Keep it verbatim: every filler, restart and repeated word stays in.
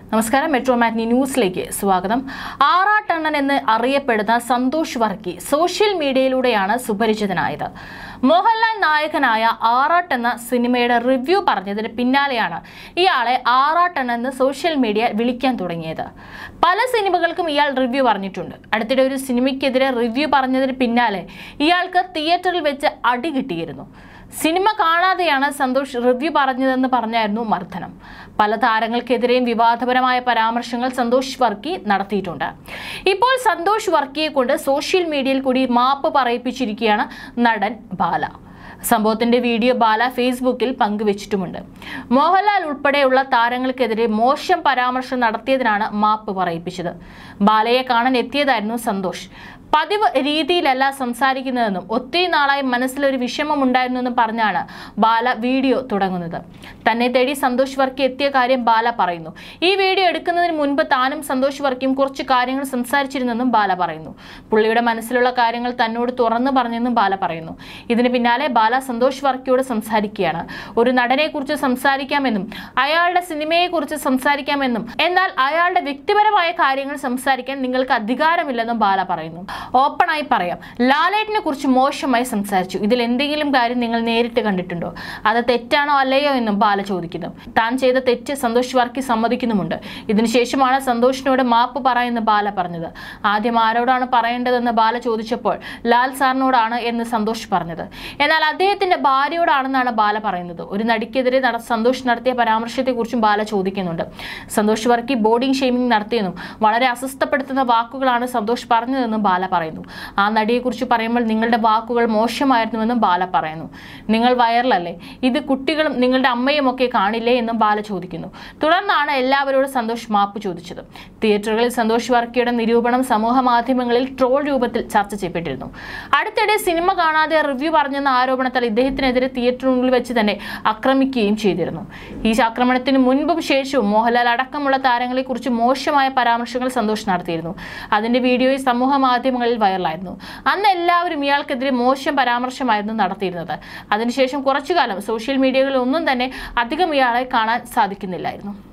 നമസ്കാരം, metro matinee ന്യൂസിലേക്ക് സ്വാഗതം. ആറാട്ടണ്ണൻ എന്ന് അറിയപ്പെടുന്ന സന്തോഷ് വർക്കി സോഷ്യൽ മീഡിയയിലൂടെയാണ് സുപരിചിതനായത്. മോഹൻലാൽ നായകനായ ആറാട്ട് എന്ന സിനിമയുടെ റിവ്യൂ പറഞ്ഞതിന് പിന്നാലെയാണ് ഇയാളെ ആറാട്ടണ്ണൻ എന്ന് സോഷ്യൽ മീഡിയ വിളിക്കാൻ തുടങ്ങിയത്. പല സിനിമകൾക്കും ഇയാൾ റിവ്യൂ പറഞ്ഞിട്ടുണ്ട്. അടുത്തിടെ ഒരു സിനിമയ്ക്കെതിരെ റിവ്യൂ പറഞ്ഞതിന് പിന്നാലെ ഇയാൾക്ക് തിയേറ്ററിൽ വെച്ച് അടി കിട്ടിയിരുന്നു. സിനിമ കാണാതെയാണ് സന്തോഷ് റിവ്യൂ പറഞ്ഞതെന്ന് പറഞ്ഞായിരുന്നു മർദ്ദനം. പല താരങ്ങൾക്കെതിരെയും വിവാദപരമായ പരാമർശങ്ങൾ സന്തോഷ് വർക്കി നടത്തിയിട്ടുണ്ട്. ഇപ്പോൾ സന്തോഷ് വർക്കിയെ കൊണ്ട് സോഷ്യൽ മീഡിയയിൽ കൂടി മാപ്പ് പറയിപ്പിച്ചിരിക്കുകയാണ് നടൻ ബാല. സംഭവത്തിന്റെ വീഡിയോ ബാല ഫേസ്ബുക്കിൽ പങ്കുവച്ചിട്ടുമുണ്ട്. മോഹൻലാൽ ഉൾപ്പെടെയുള്ള താരങ്ങൾക്കെതിരെ മോശം പരാമർശം നടത്തിയതിനാണ് മാപ്പ് പറയിപ്പിച്ചത്. ബാലയെ കാണാൻ എത്തിയതായിരുന്നു സന്തോഷ്. പതിവ് രീതിയിലല്ല സംസാരിക്കുന്നതെന്നും ഒത്തിരി നാളായി മനസ്സിലൊരു വിഷമം ഉണ്ടായിരുന്നെന്നും പറഞ്ഞാണ് ബാല വീഡിയോ തുടങ്ങുന്നത്. തന്നെ തേടി സന്തോഷ് വർക്കി എത്തിയ കാര്യം ബാല പറയുന്നു. ഈ വീഡിയോ എടുക്കുന്നതിന് മുൻപ് താനും സന്തോഷ് വർക്കിയും കുറച്ച് കാര്യങ്ങൾ സംസാരിച്ചിരുന്നെന്നും ബാല പറയുന്നു. പുള്ളിയുടെ മനസ്സിലുള്ള കാര്യങ്ങൾ തന്നോട് തുറന്നു പറഞ്ഞെന്നും ബാല പറയുന്നു. ഇതിന് പിന്നാലെ ബാല സന്തോഷ് വർക്കിയോട് സംസാരിക്കുകയാണ്. ഒരു നടനെ കുറിച്ച് സംസാരിക്കാമെന്നും അയാളുടെ സിനിമയെ കുറിച്ച് സംസാരിക്കാമെന്നും എന്നാൽ അയാളുടെ വ്യക്തിപരമായ കാര്യങ്ങൾ സംസാരിക്കാൻ നിങ്ങൾക്ക് അധികാരമില്ലെന്നും ബാല പറയുന്നു. ഓപ്പണായി പറയാം, ലാലേട്ടനെ കുറിച്ച് മോശമായി സംസാരിച്ചു. ഇതിൽ എന്തെങ്കിലും കാര്യം നിങ്ങൾ നേരിട്ട് കണ്ടിട്ടുണ്ടോ? അത് തെറ്റാണോ അല്ലയോ എന്നും ബാല ചോദിക്കുന്നു. താൻ ചെയ്ത തെറ്റ് സന്തോഷ് വർക്കി സമ്മതിക്കുന്നുമുണ്ട്. ഇതിനുശേഷമാണ് സന്തോഷിനോട് മാപ്പ് പറയുന്ന ബാല പറഞ്ഞത്. ആദ്യം ആരോടാണ് പറയേണ്ടതെന്ന് ബാല ചോദിച്ചപ്പോൾ ലാൽ സാറിനോടാണ് എന്ന് സന്തോഷ് പറഞ്ഞത്. എന്നാൽ അദ്ദേഹത്തിന്റെ ഭാര്യയോടാണെന്നാണ് ബാല പറയുന്നത്. ഒരു നടിക്കെതിരെ സന്തോഷ് നടത്തിയ പരാമർശത്തെക്കുറിച്ചും ബാല ചോദിക്കുന്നുണ്ട്. സന്തോഷ് വർക്കി ബോഡിംഗ് ഷെയ്മിംഗ് നടത്തിയെന്നും വളരെ അസ്വസ്ഥപ്പെടുത്തുന്ന വാക്കുകളാണ് സന്തോഷ് പറഞ്ഞതെന്നും ബാല പറയുന്നു. ആ നടിയെക്കുറിച്ച് പറയുമ്പോൾ നിങ്ങളുടെ വാക്കുകൾ മോശമായിരുന്നുവെന്നും ബാല പറയുന്നു. നിങ്ങൾ വൈറലല്ലേ, ഇത് കുട്ടികളും നിങ്ങളുടെ അമ്മയും ഒക്കെ കാണില്ലേ എന്നും ബാല ചോദിക്കുന്നു. തുടർന്നാണ് എല്ലാവരോടും സന്തോഷ് മാപ്പ് ചോദിച്ചത്. തിയേറ്ററുകളിൽ സന്തോഷ് വർക്കിയുടെ നിരൂപണം സമൂഹ മാധ്യമങ്ങളിൽ ട്രോൾ രൂപത്തിൽ ചർച്ച ചെയ്യപ്പെട്ടിരുന്നു. അടുത്തിടെ സിനിമ കാണാതെ റിവ്യൂ പറഞ്ഞെന്ന ആരോപണത്താൽ ഇദ്ദേഹത്തിനെതിരെ തിയേറ്ററിനുള്ളിൽ വെച്ച് തന്നെ ആക്രമിക്കുകയും ചെയ്തിരുന്നു. ഈ ആക്രമണത്തിന് മുൻപും ശേഷവും മോഹൻലാൽ അടക്കമുള്ള താരങ്ങളെ കുറിച്ച് മോശമായ പരാമർശങ്ങൾ സന്തോഷ് നടത്തിയിരുന്നു. അതിന്റെ വീഡിയോയിൽ സമൂഹ മാധ്യമങ്ങളിൽ വൈറലായിരുന്നു. അന്ന് എല്ലാവരും ഇയാൾക്കെതിരെ മോശം പരാമർശമായിരുന്നു നടത്തിയിരുന്നത്. അതിനുശേഷം കുറച്ചു കാലം സോഷ്യൽ മീഡിയകളിൽ ഒന്നും തന്നെ അധികം ഇയാളെ കാണാൻ സാധിക്കുന്നില്ലായിരുന്നു.